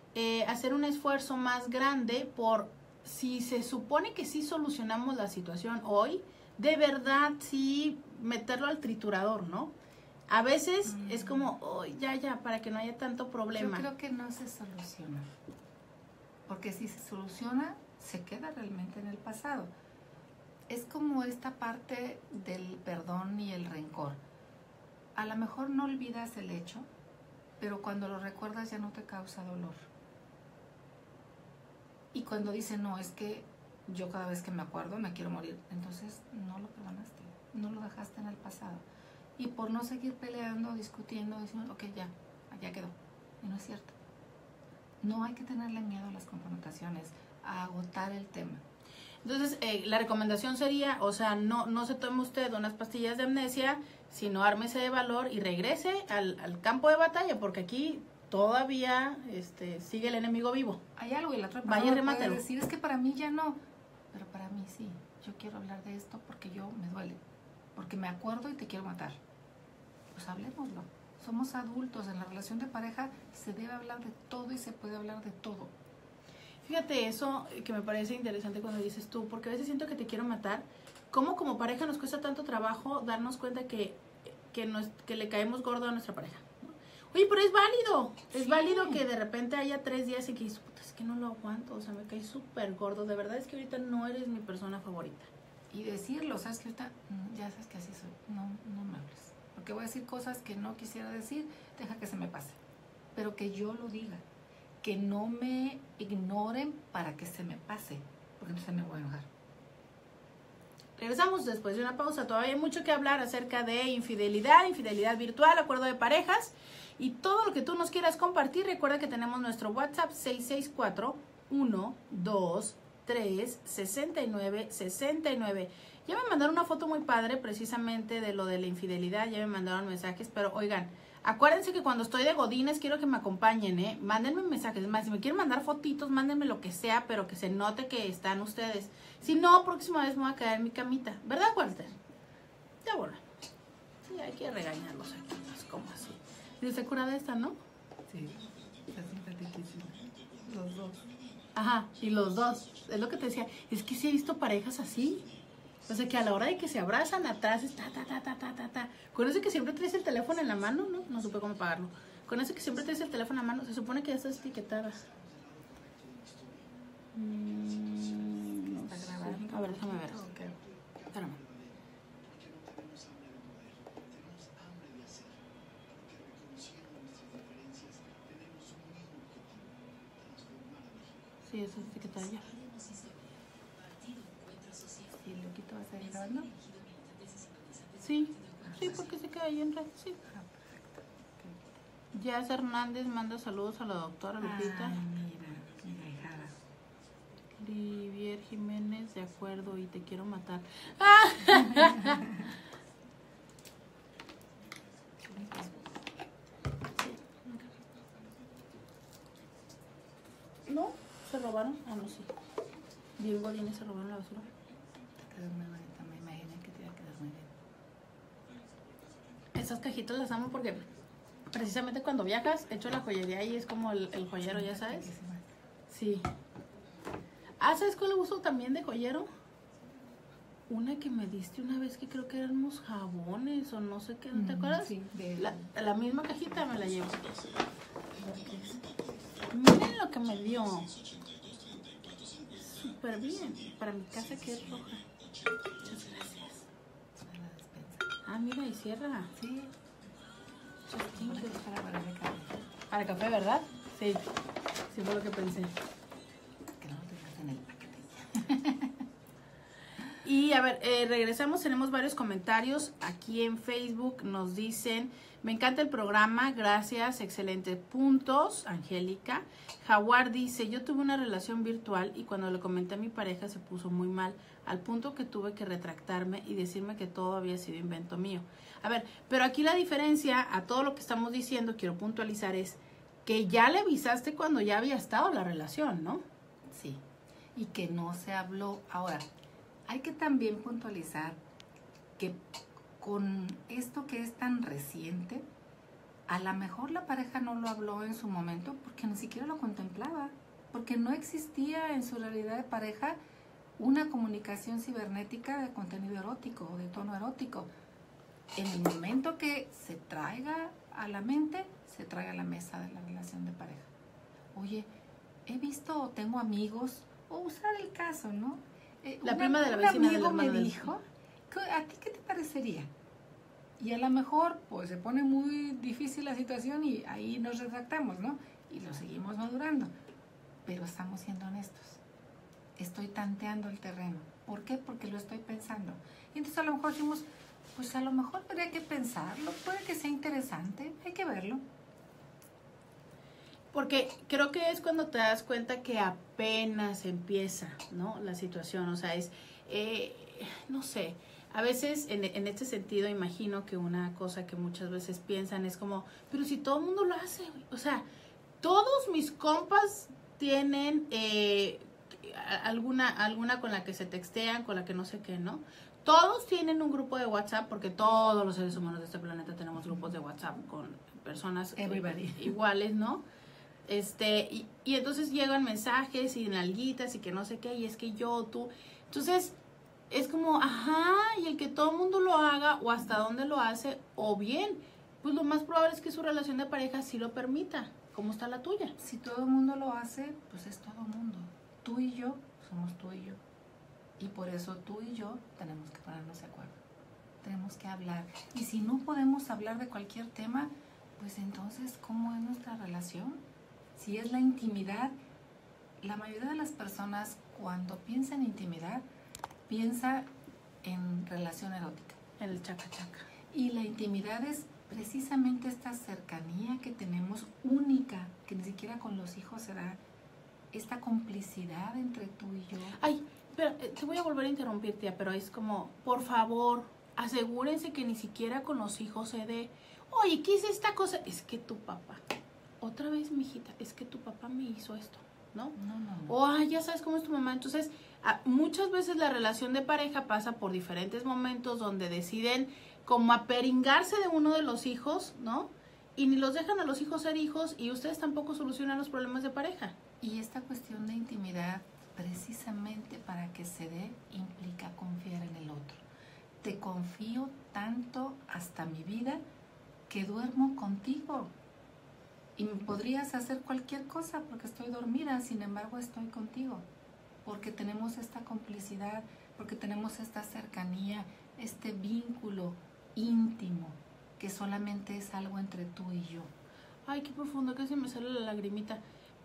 hacer un esfuerzo más grande por, si se supone que sí solucionamos la situación hoy, de verdad sí meterlo al triturador, ¿no? A veces es como, oh, ya, para que no haya tanto problema.
Yo creo que no se soluciona, porque si se soluciona, se queda realmente en el pasado. Es como esta parte del perdón y el rencor. A lo mejor no olvidas el hecho, pero cuando lo recuerdas ya no te causa dolor. Y cuando dicen, no, es que yo cada vez que me acuerdo me quiero morir, entonces no lo perdonaste, no lo dejaste en el pasado. Y por no seguir peleando, discutiendo, diciendo, ok, ya quedó. Y no es cierto. No hay que tenerle miedo a las confrontaciones, a agotar el tema.
Entonces, la recomendación sería, o sea, no se tome usted unas pastillas de amnesia, sino ármese de valor y regrese al campo de batalla, porque aquí todavía sigue el enemigo vivo.
Hay algo, y la otra persona puede decir, es que para mí ya no, pero para mí sí. Yo quiero hablar de esto porque yo me duele, porque me acuerdo y te quiero matar. Pues hablemoslo. Somos adultos, en la relación de pareja se debe hablar de todo y se puede hablar de todo.
Fíjate eso que me parece interesante cuando dices tú, porque a veces siento que te quiero matar. ¿Cómo como pareja nos cuesta tanto trabajo darnos cuenta que le caemos gordo a nuestra pareja? Oye, pero es válido. Es válido que de repente haya 3 días y que dices, puta, es que no lo aguanto, o sea, me cae súper gordo. De verdad es que ahorita no eres mi persona favorita.
Y decirlo, sabes que ahorita, ya sabes que así soy, no me hables. Porque voy a decir cosas que no quisiera decir, deja que se me pase. Pero que yo lo diga. que no me ignoren para que se me pase, porque entonces me voy a enojar.
Regresamos después de una pausa. Todavía hay mucho que hablar acerca de infidelidad, infidelidad virtual, acuerdo de parejas y todo lo que tú nos quieras compartir. Recuerda que tenemos nuestro WhatsApp 664-123-6969. Ya me mandaron una foto muy padre precisamente de lo de la infidelidad. Ya me mandaron mensajes, pero oigan, acuérdense que cuando estoy de godines quiero que me acompañen, ¿eh? Mándenme mensajes. Es más, si me quieren mandar fotitos, mándenme lo que sea, pero que se note que están ustedes. Si no, próxima vez me voy a quedar en mi camita. ¿Verdad, Walter? Ya bueno. Sí, hay que regañarlos aquí. Es como así. Y se cura de esta, ¿no?
Sí, está simpaticísima. Los dos.
Ajá, y los dos. Es lo que te decía. Es que sí he visto parejas así. O sea, que a la hora de que se abrazan atrás es ta. Con eso que siempre traes el teléfono en la mano, ¿no? No supe cómo pagarlo. Con eso que siempre traes el teléfono en la mano, se supone que ya estás etiquetada. No
¿Está
sé.
grabando?
A ver, déjame ver.
Ok.
Espérame. Sí, eso es etiquetada ya.
¿Y Luquito va a seguir grabando?
Sí, sí, porque se queda ahí en red, sí.
Ah, perfecto.
Jazz Hernández manda saludos a la doctora Lupita.
Ay, mira, mi hijada.
Livier Jiménez, de acuerdo, y te quiero matar. ¿No? ¿Se robaron? Ah, no, sí. Diego Godínez se robaron la basura.
Te quedó muy bonita, me imaginé que te iba a quedar muy bien.
Esas cajitas las amo porque precisamente cuando viajas, echo la joyería y es como el joyero, ¿ya sabes? Sí. Ah, ¿sabes cuál uso también de joyero? Una que me diste una vez que creo que eran unos jabones o no sé qué, ¿no te acuerdas?
Sí,
La misma cajita me la llevo. Miren lo que me dio. Súper bien. Para mi casa que es roja. Muchas gracias.
la despensa.
Ah, mira, y cierra.
Sí,
Justin,
es para guardar café.
para café, ¿verdad? Sí. Sí fue lo que pensé.
Que no lo tengas en el paquete.
Y a ver, regresamos, tenemos varios comentarios aquí en Facebook, nos dicen, me encanta el programa, gracias, excelentes puntos, Angélica. Jaguar dice, yo tuve una relación virtual y cuando le comenté a mi pareja se puso muy mal, al punto que tuve que retractarme y decirme que todo había sido invento mío. A ver, pero aquí la diferencia a todo lo que estamos diciendo, quiero puntualizar, es que ya le avisaste cuando ya había estado la relación, ¿no?
Sí, y que no se habló. Ahora, hay que también puntualizar que con esto que es tan reciente, a lo mejor la pareja no lo habló en su momento porque ni siquiera lo contemplaba, porque no existía en su realidad de pareja una comunicación cibernética de contenido erótico o de tono erótico. En el momento que se traiga a la mente, se trae a la mesa de la relación de pareja. Oye, he visto o tengo amigos, o usar el caso, ¿no?
La prima de la vecina del
amigo me
hermano del-
dijo, ¿a ti qué te parecería? Y a lo mejor pues se pone muy difícil la situación y ahí nos retractamos, ¿no? Y lo seguimos madurando. Pero estamos siendo honestos. Estoy tanteando el terreno. ¿Por qué? Porque lo estoy pensando. Y entonces a lo mejor decimos, pues a lo mejor habría que pensarlo, puede que sea interesante, hay que verlo.
Porque creo que es cuando te das cuenta que apenas empieza, ¿no? La situación, o sea, es, no sé, a veces en este sentido imagino que una cosa que muchas veces piensan es como, pero si todo el mundo lo hace, güey. O sea, todos mis compas tienen alguna con la que se textean, con la que no sé qué, ¿no? Todos tienen un grupo de WhatsApp, porque todos los seres humanos de este planeta tenemos grupos de WhatsApp con personas
Everybody.
iguales, ¿no? Y entonces llegan mensajes y nalguitas y que no sé qué, y es que yo, tú. Entonces, es como, ajá, y el que todo el mundo lo haga, o hasta dónde lo hace, o bien, pues lo más probable es que su relación de pareja sí lo permita. ¿Cómo está la tuya?
Si todo el mundo lo hace, pues es todo el mundo. Tú y yo somos tú y yo. Y por eso tú y yo tenemos que ponernos de acuerdo. Tenemos que hablar. Y si no podemos hablar de cualquier tema, pues entonces, ¿cómo es nuestra relación? Si es la intimidad, la mayoría de las personas cuando piensa en intimidad, piensa en relación erótica.
En el chaca-chaca.
Y la intimidad es precisamente esta cercanía que tenemos única, que ni siquiera con los hijos se da, esta complicidad entre tú y yo.
Ay, pero te voy a volver a interrumpir, tía, pero es como, por favor, asegúrense que ni siquiera con los hijos se dé, oye, ¿qué es esta cosa? Es que tu papá, otra vez, mijita, es que tu papá me hizo esto, ¿no?
No.
O, ay, ya sabes cómo es tu mamá. Entonces, muchas veces la relación de pareja pasa por diferentes momentos donde deciden como aperingarse de uno de los hijos, ¿no? Y ni los dejan a los hijos ser hijos y ustedes tampoco solucionan los problemas de pareja.
Y esta cuestión de intimidad, precisamente para que se dé, implica confiar en el otro. Te confío tanto hasta mi vida que duermo contigo. Y podrías hacer cualquier cosa porque estoy dormida, sin embargo estoy contigo. Porque tenemos esta complicidad, porque tenemos esta cercanía, este vínculo íntimo, que solamente es algo entre tú y yo.
Ay, qué profundo, casi me sale la lagrimita.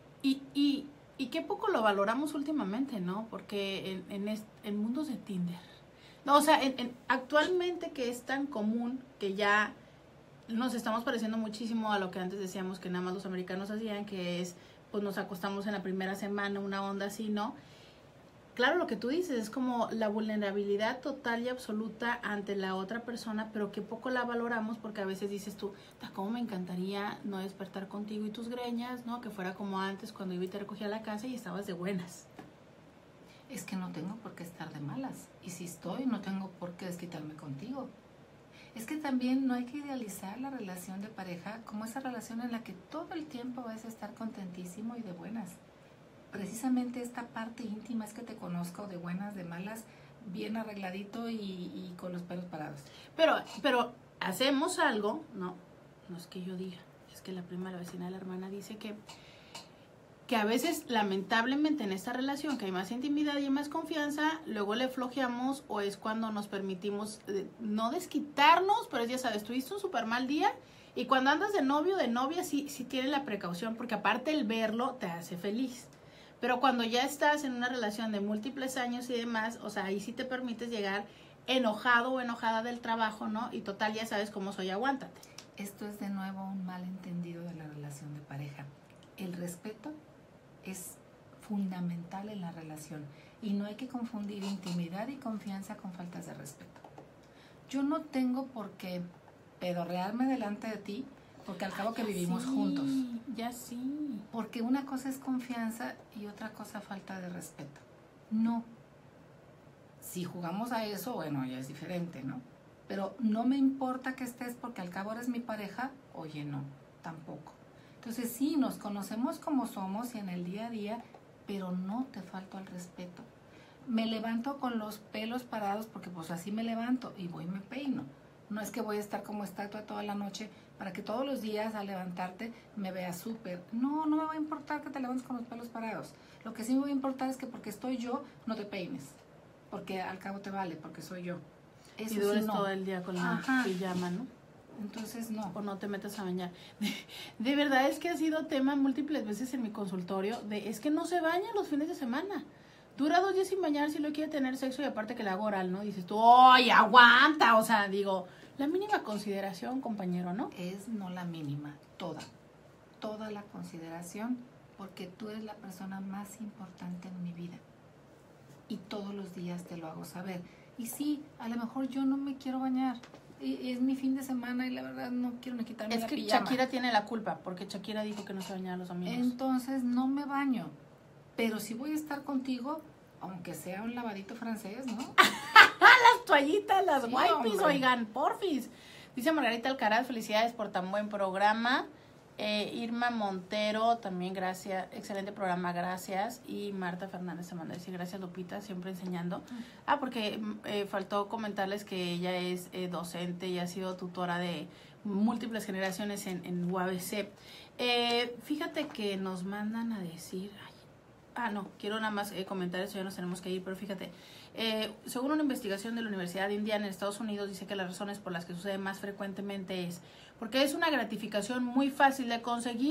Y qué poco lo valoramos últimamente, ¿no? Porque en mundos de Tinder. No, o sea, actualmente que es tan común que ya nos estamos pareciendo muchísimo a lo que antes decíamos que nada más los americanos hacían, que es, pues nos acostamos en la primera semana, una onda así, ¿no? Claro, lo que tú dices es como la vulnerabilidad total y absoluta ante la otra persona, pero que poco la valoramos porque a veces dices tú, cómo me encantaría no despertar contigo y tus greñas, ¿no? Que fuera como antes cuando iba y te recogía a la casa y estabas de buenas.
Es que no tengo por qué estar de malas. Y si estoy, no tengo por qué desquitarme contigo. Es que también no hay que idealizar la relación de pareja como esa relación en la que todo el tiempo vas a estar contentísimo y de buenas. Precisamente esta parte íntima es que te conozco de buenas, de malas, bien arregladito y con los pelos parados.
Pero hacemos algo, no es que yo diga, es que la prima, la vecina, la hermana dice que a veces lamentablemente en esta relación que hay más intimidad y hay más confianza, luego le flojeamos o es cuando nos permitimos no desquitarnos, pero ya sabes, tuviste un súper mal día y cuando andas de novio, de novia, sí tienes la precaución porque aparte el verlo te hace feliz. Pero cuando ya estás en una relación de múltiples años y demás, o sea, ahí sí te permites llegar enojado o enojada del trabajo, ¿no? Y total, ya sabes cómo soy, aguántate.
Esto es de nuevo un malentendido de la relación de pareja. El respeto es fundamental en la relación y no hay que confundir intimidad y confianza con faltas de respeto. Yo no tengo por qué pedorrearme delante de ti porque al cabo que vivimos juntos.
Ya sí.
Porque una cosa es confianza y otra cosa falta de respeto. No. Si jugamos a eso, bueno, ya es diferente, ¿no? Pero no me importa que estés porque al cabo eres mi pareja. Oye, no, tampoco. Entonces sí, nos conocemos como somos y en el día a día, pero no te falto al respeto. Me levanto con los pelos parados porque pues así me levanto y voy y me peino. No es que voy a estar como estatua toda la noche para que todos los días al levantarte me veas súper. No me va a importar que te levantes con los pelos parados. Lo que sí me va a importar es que porque estoy yo, no te peines. Porque al cabo te vale, porque soy yo.
Eso y dures sí, no. Todo el día con la pijama, ¿no?
Entonces no.
O no te metas a bañar. De verdad es que ha sido tema múltiples veces en mi consultorio es que no se baña los fines de semana. Dura 2 días sin bañar si lo quiere tener sexo y aparte que le hago oral, ¿no? Dices tú, ¡ay, aguanta! O sea, digo, la mínima consideración, compañero, ¿no?
Es no la mínima, toda la consideración, porque tú eres la persona más importante en mi vida. Y todos los días te lo hago saber. Y sí, a lo mejor yo no me quiero bañar. Es mi fin de semana y la verdad no quiero ni quitarme la pijama.
Es que Shakira tiene la culpa, porque Shakira dijo que no se bañaba los domingos.
Entonces no me baño. Pero si voy a estar contigo, aunque sea un lavadito francés, ¿no?
Las toallitas, las
sí,
wipes,
hombre.
Oigan, porfis. Dice Margarita Alcaraz, felicidades por tan buen programa. Irma Montero, también gracias, excelente programa, gracias. Y Marta Fernández te manda a decir gracias, Lupita, siempre enseñando. Porque faltó comentarles que ella es docente y ha sido tutora de múltiples generaciones en UABC. Fíjate que nos mandan a decir... no, quiero nada más comentar eso, ya nos tenemos que ir, pero fíjate, según una investigación de la Universidad de Indiana en Estados Unidos, dice que las razones por las que sucede más frecuentemente es porque es una gratificación muy fácil de conseguir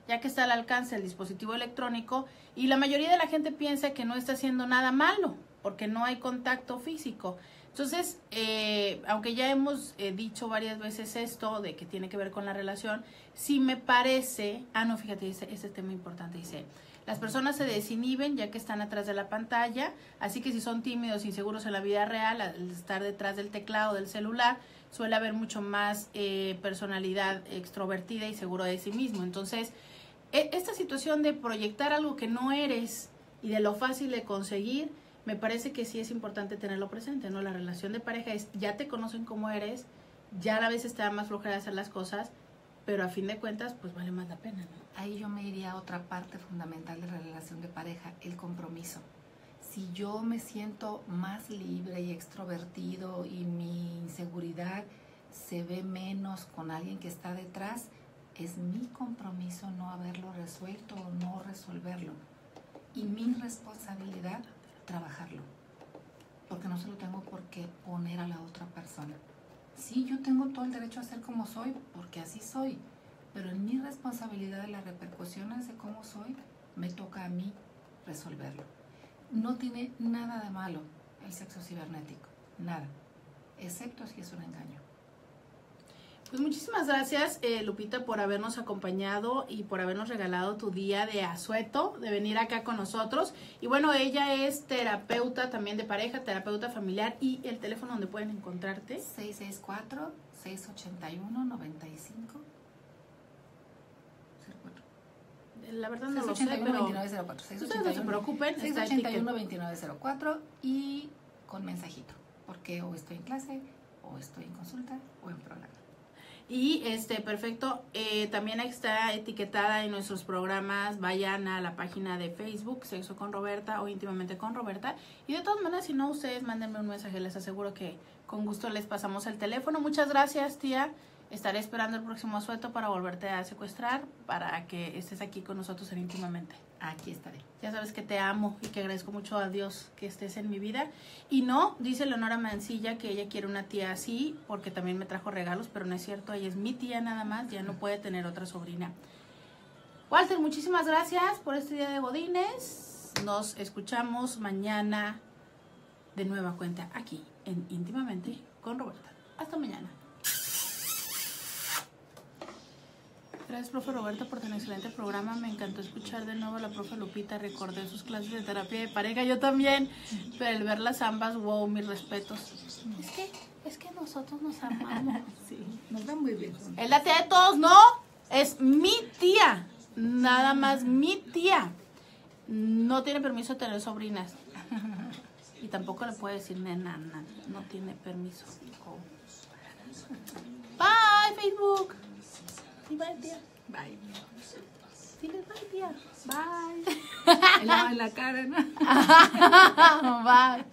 ya que está al alcance del dispositivo electrónico y la mayoría de la gente piensa que no está haciendo nada malo porque no hay contacto físico. Entonces, aunque ya hemos dicho varias veces esto de que tiene que ver con la relación, sí me parece, no, fíjate, ese tema importante, dice, las personas se desinhiben ya que están atrás de la pantalla, así que si son tímidos, inseguros en la vida real, al estar detrás del teclado del celular, suele haber mucho más personalidad extrovertida y seguro de sí mismo. Entonces, esta situación de proyectar algo que no eres y de lo fácil de conseguir, me parece que sí es importante tenerlo presente, ¿no? La relación de pareja es, ya te conocen como eres, ya a veces te da más flojera hacer las cosas, pero a fin de cuentas, pues vale más la pena, ¿no?
Ahí yo me iría a otra parte fundamental de la relación de pareja, el compromiso. Si yo me siento más libre y extrovertido y mi inseguridad se ve menos con alguien que está detrás, es mi compromiso no haberlo resuelto o no resolverlo. Y mi responsabilidad trabajarlo, porque no se lo tengo por qué poner a la otra persona. Sí, yo tengo todo el derecho a ser como soy, porque así soy, pero en mi responsabilidad, las repercusiones de cómo soy, me toca a mí resolverlo. No tiene nada de malo el sexo cibernético, nada, excepto si es un engaño.
Pues muchísimas gracias, Lupita, por habernos acompañado y por habernos regalado tu día de asueto, de venir acá con nosotros. Y bueno, ella es terapeuta también de pareja, terapeuta familiar, y el teléfono donde pueden encontrarte.
664-681-95.
La verdad no lo sé, pero
2904.
ustedes no se preocupen.
681-2904 y con mensajito, porque o estoy en clase, o estoy en consulta, o en programa.
Y perfecto, también está etiquetada en nuestros programas. Vayan a la página de Facebook, Sexo con Roberta o Íntimamente con Roberta. Y de todas maneras, si no, ustedes mándenme un mensaje, les aseguro que con gusto les pasamos el teléfono. Muchas gracias, tía. Estaré esperando el próximo asueto para volverte a secuestrar, para que estés aquí con nosotros en Íntimamente.
Aquí estaré.
Ya sabes que te amo y que agradezco mucho a Dios que estés en mi vida. Y no, dice Leonora Mancilla que ella quiere una tía así porque también me trajo regalos, pero no es cierto, ella es mi tía nada más, ya no puede tener otra sobrina. Walter, muchísimas gracias por este día de Godines. Nos escuchamos mañana de nueva cuenta aquí en Íntimamente con Roberta. Hasta mañana. Gracias, profe Roberta, por tan excelente programa. Me encantó escuchar de nuevo a la profe Lupita. Recordé sus clases de terapia de pareja. Yo también. Pero el verlas ambas, wow, mis respetos. Es que nosotros nos amamos.
Sí, nos va muy bien.
Es la tía de todos, ¿no? Es mi tía. Nada más mi tía. No tiene permiso de tener sobrinas. Y tampoco le puede decir nena. No tiene permiso. Bye, Facebook. Sí, bye, tía.
Bye.
Diles bye, tía. Bye.
En la cara, ¿no?
Bye.